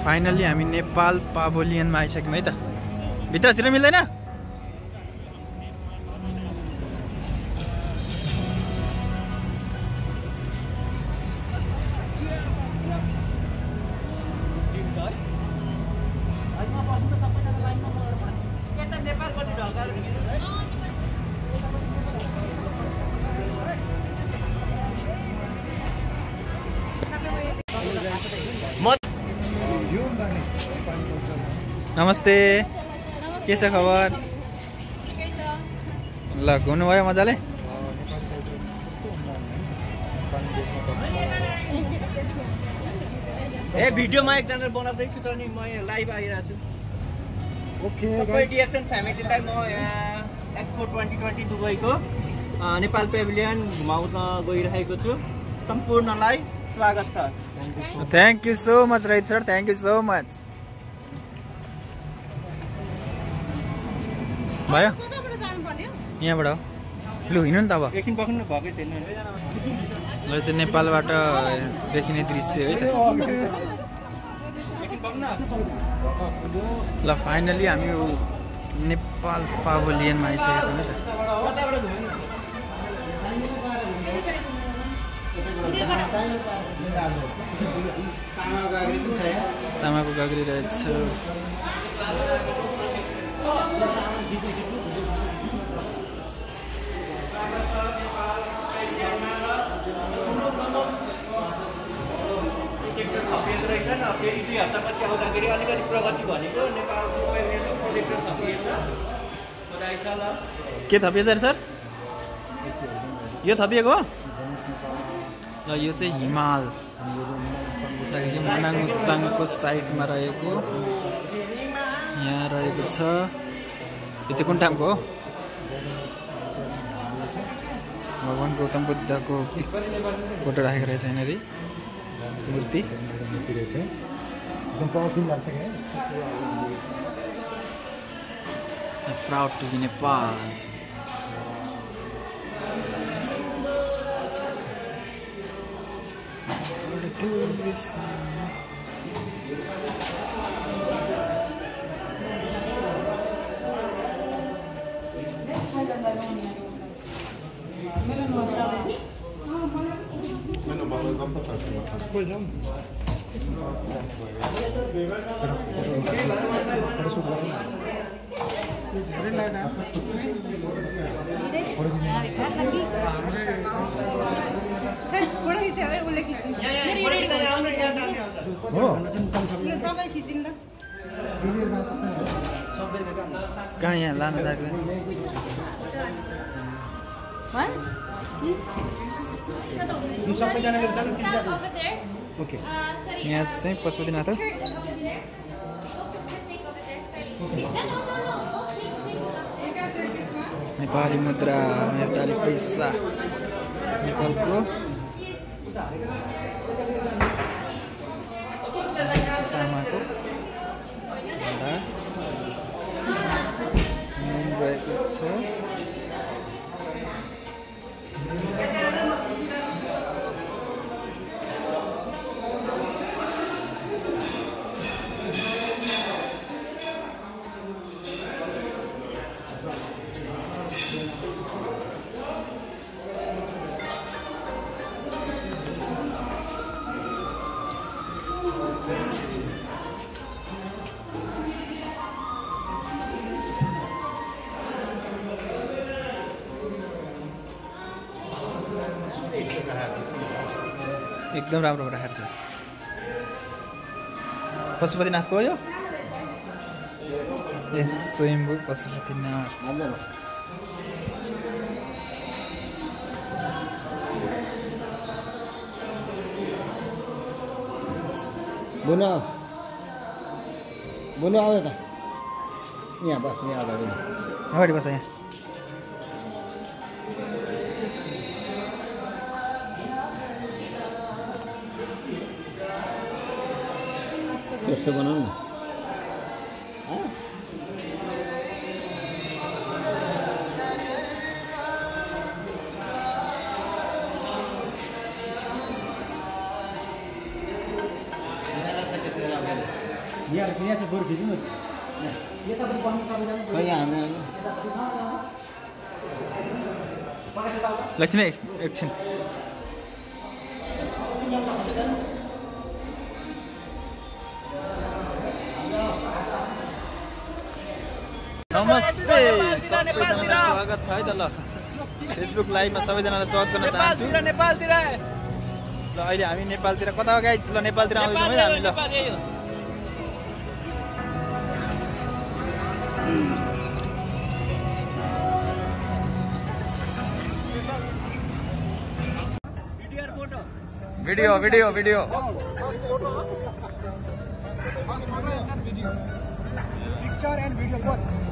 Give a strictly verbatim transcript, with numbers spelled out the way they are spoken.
Finally हामी नेपाल पाभोलियनमा आइसक्यौँ है त। भित्र छिर्न मिल्दैन? नमस्ते, के छ खबर? ल घुम्नुभयो मजाले? ए भिडियोमा एकजना बनाउँदैछु त नि, म लाइभ आइरहेको छु। ओके गाइस, रिएक्सन फ्यामिलीलाई म यहाँ एक्सपो ट्वेन्टी ट्वेन्टी दुबईको नेपाल पेभिलियन घुमाउन गइरहेको छु। सम्पूर्णलाई स्वागत छ। Thank you so much right sir, thank you so much. भयो यहाँबाट हो लु हिँड्नु नि त। अब एकछिन पक्रिनु भएकै थिएन। ल चाहिँ नेपालबाट देखिने दृश्य है त। ल फाइनली हामी नेपाल पाभोलियनमा आइसकेका छौँ है त। तामाको गाग्री रहेछ। फेरि दुई हप्तापछि आउँदाखेरि अलिकति प्रगति भनेको नेपालको प्रोजेक्टर थपिएछ। के थपिएछ सर? यो थपिएको हो? ल यो चाहिँ हिमाल मनाङ मुस्ताङको साइडमा रहेको यहाँ रहेको छ। यो चाहिँ कुन ठाउँको हो? भगवान गौतम बुद्धको फोटो राखेको रहेछ यहाँनिर, मूर्ति रहेछ। एकदम पावरफुल लाग्छ क्या। Proud to be Nepal. कहाँ यहाँ लानु सक्दैन? यहाँ चाहिँ पशुपतिनाथ हो। नेपाली मुद्रा, नेपाली पैसा नेपालको तामाको रहेको छ। एकदम राम्रो राखेको छ। पशुपतिनाथको हो यो? ए स्वयम्भू पशुपतिनाथ। बुनु बुनु आयो त यहाँ बस, यहाँ अगाडि अगाडि बस। यहाँ यसो बनाऊ न। खै हामी लक्ष्मी एकछिन नमस्ते सबैजनालाई स्वागत छ है त ल फेसबुक लाइभमा सबैजनालाई स्वागत गर्न चाहन्छु नेपालतिर ल अहिले हामी नेपालतिर कता हो गाइज ल नेपालतिर आउँदैछौँ है हामी ल video video video Picture and video both.